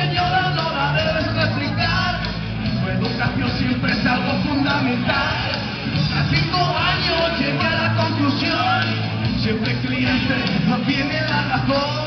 señora, no la debes replicar. Tu educación siempre es algo fundamental. A 5 años llegué a la conclusión, siempre el cliente no tiene la razón.